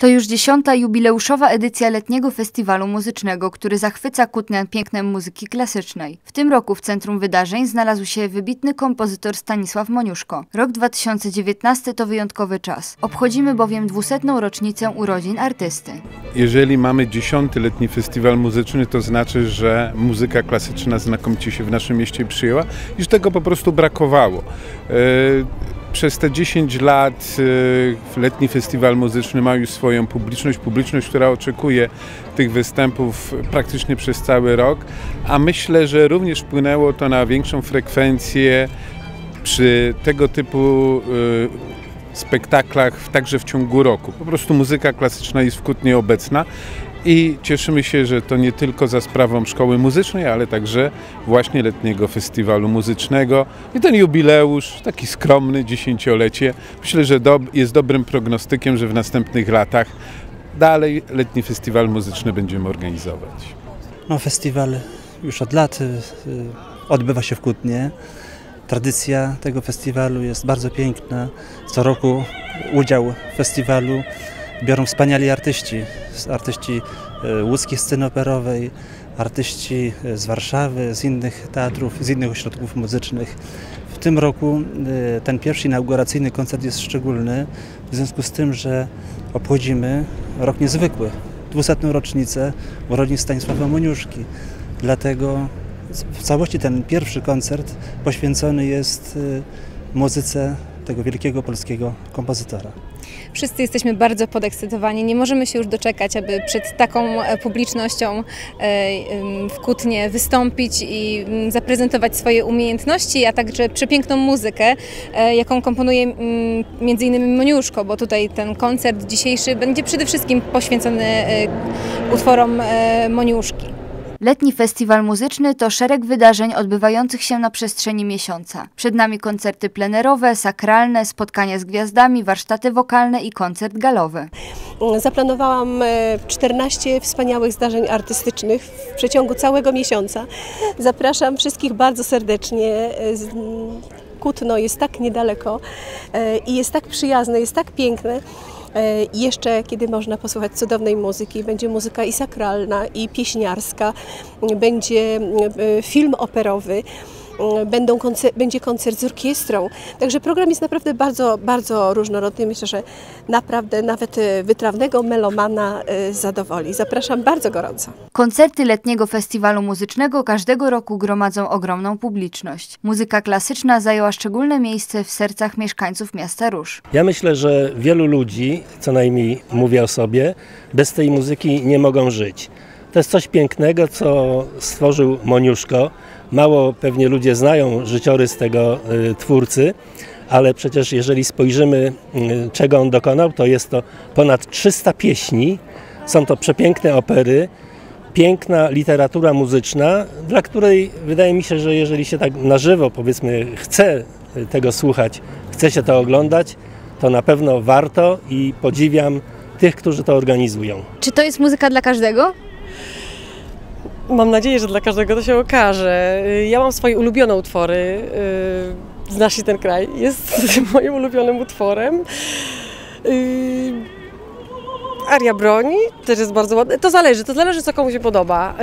To już 10. jubileuszowa edycja letniego festiwalu muzycznego, który zachwyca Kutnian pięknem muzyki klasycznej. W tym roku w centrum wydarzeń znalazł się wybitny kompozytor Stanisław Moniuszko. Rok 2019 to wyjątkowy czas. Obchodzimy bowiem 200. rocznicę urodzin artysty. Jeżeli mamy 10. letni festiwal muzyczny, to znaczy, że muzyka klasyczna znakomicie się w naszym mieście przyjęła i że tego po prostu brakowało. Przez te 10 lat letni festiwal muzyczny ma już swoją publiczność, która oczekuje tych występów praktycznie przez cały rok, a myślę, że również wpłynęło to na większą frekwencję przy tego typu spektaklach także w ciągu roku. Po prostu muzyka klasyczna jest w Kutnie obecna i cieszymy się, że to nie tylko za sprawą szkoły muzycznej, ale także właśnie letniego festiwalu muzycznego. I ten jubileusz, taki skromny, 10-lecie, myślę, że jest dobrym prognostykiem, że w następnych latach dalej letni festiwal muzyczny będziemy organizować. No, festiwal już od lat odbywa się w Kutnie. Tradycja tego festiwalu jest bardzo piękna. Co roku udział w festiwalu biorą wspaniali artyści łódzkiej sceny operowej, artyści z Warszawy, z innych teatrów, z innych ośrodków muzycznych. W tym roku ten pierwszy inauguracyjny koncert jest szczególny w związku z tym, że obchodzimy rok niezwykły, 200. rocznicę urodzin Stanisława Moniuszki. Dlatego w całości ten pierwszy koncert poświęcony jest muzyce tego wielkiego polskiego kompozytora. Wszyscy jesteśmy bardzo podekscytowani. Nie możemy się już doczekać, aby przed taką publicznością w Kutnie wystąpić i zaprezentować swoje umiejętności, a także przepiękną muzykę, jaką komponuje m.in. Moniuszko, bo tutaj ten koncert dzisiejszy będzie przede wszystkim poświęcony utworom Moniuszki. Letni festiwal muzyczny to szereg wydarzeń odbywających się na przestrzeni miesiąca. Przed nami koncerty plenerowe, sakralne, spotkania z gwiazdami, warsztaty wokalne i koncert galowy. Zaplanowałam 14 wspaniałych zdarzeń artystycznych w przeciągu całego miesiąca. Zapraszam wszystkich bardzo serdecznie. Kutno jest tak niedaleko i jest tak przyjazne, jest tak piękne. I jeszcze kiedy można posłuchać cudownej muzyki, będzie muzyka i sakralna, i pieśniarska, będzie film operowy, będzie koncert z orkiestrą. Także program jest naprawdę bardzo, bardzo różnorodny. Myślę, że naprawdę nawet wytrawnego melomana zadowoli. Zapraszam bardzo gorąco. Koncerty letniego festiwalu muzycznego każdego roku gromadzą ogromną publiczność. Muzyka klasyczna zajęła szczególne miejsce w sercach mieszkańców miasta Róż. Ja myślę, że wielu ludzi, co najmniej mówię o sobie, bez tej muzyki nie mogą żyć. To jest coś pięknego, co stworzył Moniuszko. Mało pewnie ludzie znają życiorys tego twórcy, ale przecież jeżeli spojrzymy, czego on dokonał, to jest to ponad 300 pieśni, są to przepiękne opery, piękna literatura muzyczna, dla której wydaje mi się, że jeżeli się tak na żywo, powiedzmy, chce tego słuchać, chce się to oglądać, to na pewno warto i podziwiam tych, którzy to organizują. Czy to jest muzyka dla każdego? Mam nadzieję, że dla każdego to się okaże. Ja mam swoje ulubione utwory. Znasz się ten kraj? Jest moim ulubionym utworem. Aria broni też jest bardzo ładna. To zależy co komu się podoba.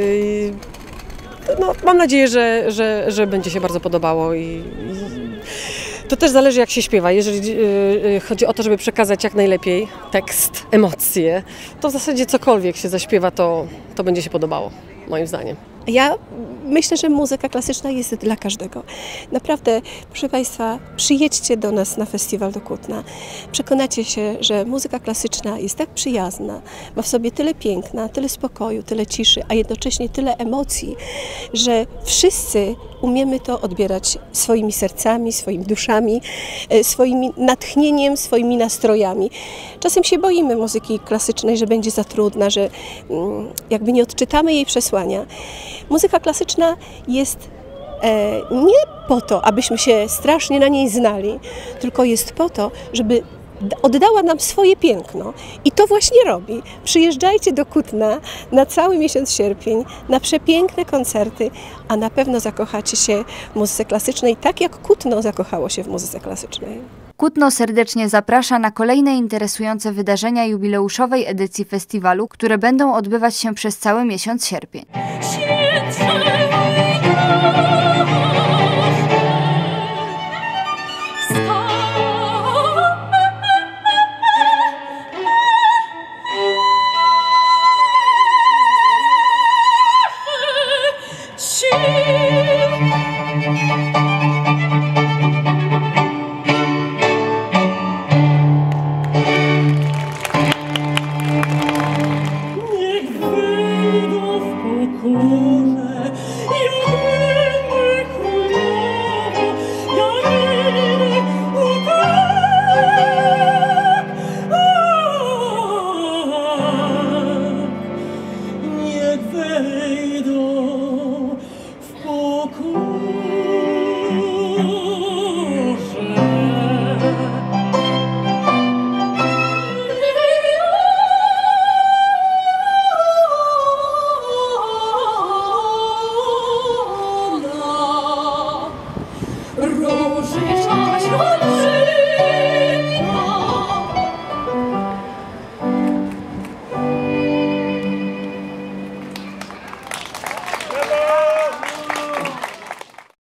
No, mam nadzieję, że będzie się bardzo podobało i to też zależy jak się śpiewa. Jeżeli chodzi o to, żeby przekazać jak najlepiej tekst, emocje, to w zasadzie cokolwiek się zaśpiewa, to będzie się podobało, moim zdaniem. Ja myślę, że muzyka klasyczna jest dla każdego. Naprawdę, proszę Państwa, przyjedźcie do nas na festiwal do Kutna. Przekonacie się, że muzyka klasyczna jest tak przyjazna, ma w sobie tyle piękna, tyle spokoju, tyle ciszy, a jednocześnie tyle emocji, że wszyscy umiemy to odbierać swoimi sercami, swoimi duszami, swoim natchnieniem, swoimi nastrojami. Czasem się boimy muzyki klasycznej, że będzie za trudna, że jakby nie odczytamy jej przesłania. Muzyka klasyczna jest nie po to, abyśmy się strasznie na niej znali, tylko jest po to, żeby oddała nam swoje piękno. I to właśnie robi. Przyjeżdżajcie do Kutna na cały miesiąc sierpień, na przepiękne koncerty, a na pewno zakochacie się w muzyce klasycznej, tak jak Kutno zakochało się w muzyce klasycznej. Kutno serdecznie zaprasza na kolejne interesujące wydarzenia jubileuszowej edycji festiwalu, które będą odbywać się przez cały miesiąc sierpień.